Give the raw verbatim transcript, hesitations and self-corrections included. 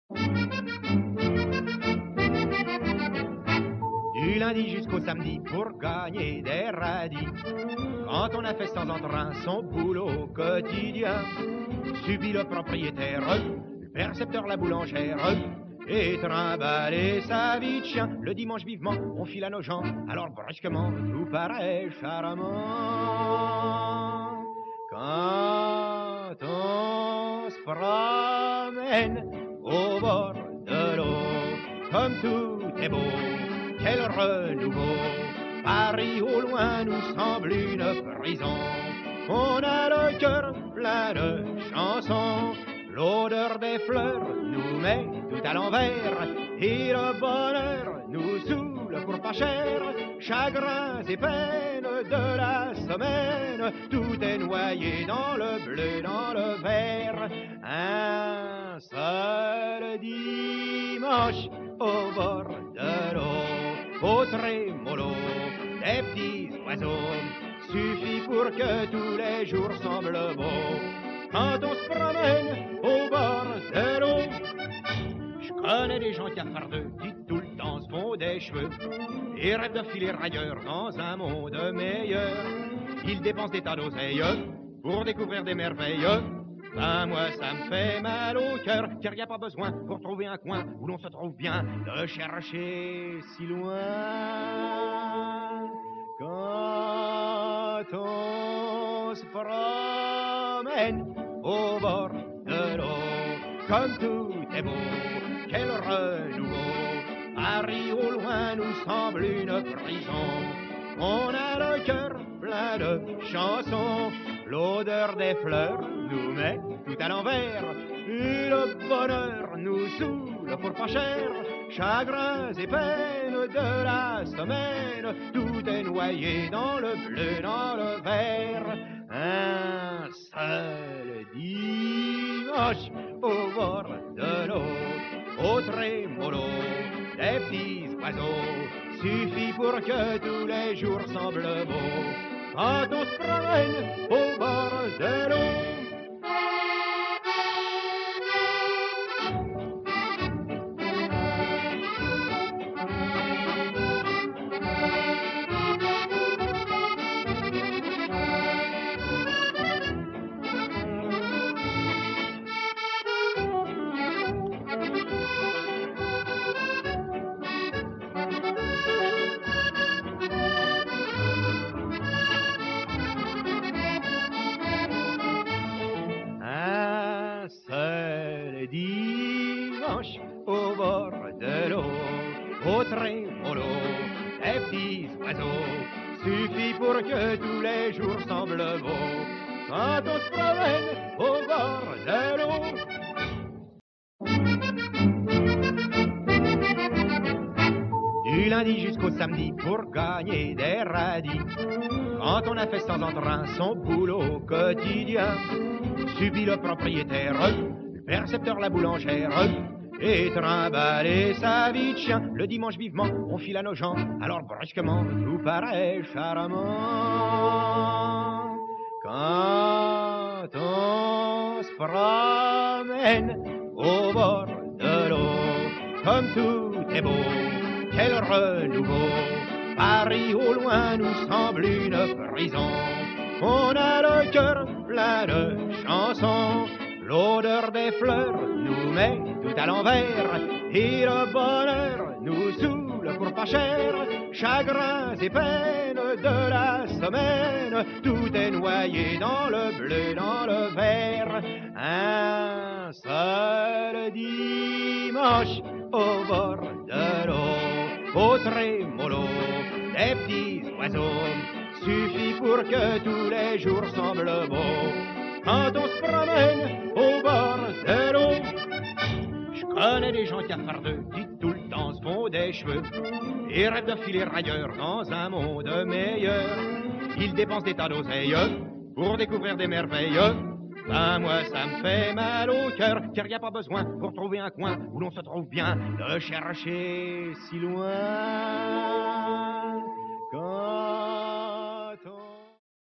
Du lundi jusqu'au samedi pour gagner des radis. Quand on a fait sans entrain son boulot quotidien, subit le propriétaire, le percepteur, la boulangère, et trimballer sa vie de chien. Le dimanche vivement, on file à nos gens, alors brusquement, tout paraît charmant. Quand on se promène au bord de l'eau, comme tout est beau, quel renouveau. Paris au loin nous semble une prison. On a le cœur plein de chansons. L'odeur des fleurs nous met tout à l'envers. Et le bonheur nous saoule pour pas cher. Chagrins et peines de la semaine, tout est noyé dans le bleu, dans le vert. Un seul dimanche au bord de l'eau, au trémolo des petits oiseaux, suffit pour que tous les jours semblent beaux. Quand on se promène au bord de l'eau, je connais des gens cafardeux qui tout le temps se font des cheveux et rêvent de filer ailleurs dans un monde meilleur. Ils dépensent des tas d'oseilles pour découvrir des merveilles. Ben moi ça me fait mal au cœur, car y a pas besoin pour trouver un coin où l'on se trouve bien de chercher si loin. Quand on se promène au bord de l'eau, comme tout est beau, quel renouveau. Paris au loin nous semble une prison. On a le cœur plein de chansons. L'odeur des fleurs nous met tout à l'envers. Et le bonheur nous saoule pour pas cher. Chagrins et peines de la semaine, tout est noyé dans le bleu, dans le vert. Un seul dimanche au bord de l'eau, au trémolo des petits oiseaux, suffit pour que tous les jours semblent beaux. Quand on se promène au bord de l'eau. Dimanche au bord de l'eau, au trémolo des petits oiseaux, suffit pour que tous les jours semblent beaux. Quand on se promène au bord de l'eau. Du lundi jusqu'au samedi pour gagner des radis. Quand on a fait sans entrain son boulot quotidien, subit le propriétaire, le percepteur, la boulangère, et trimballer sa vie de chien. Le dimanche vivement, on file à nos gens, alors brusquement, tout paraît charmant. Quand on se promène au bord de l'eau, comme tout est beau, quel renouveau. Paris au loin nous semble une prison. On a le cœur plein de chansons. L'odeur des fleurs nous met tout à l'envers. Et le bonheur nous saoule pour pas cher. Chagrins et peines de la semaine, tout est noyé dans le bleu, dans le vert. Un seul dimanche au bord de l'eau, au trémolo des petits oiseaux, suffit pour que tous les jours semblent beaux. Quand on se promène au bord de l'eau, je connais des gens cafardeux qui tout le temps se font des cheveux et rêvent de filer ailleurs dans un monde meilleur. Ils dépensent des tas d'oseilles pour découvrir des merveilles. Ben moi ça me fait mal au cœur, car y a pas besoin pour trouver un coin où l'on se trouve bien de chercher si loin.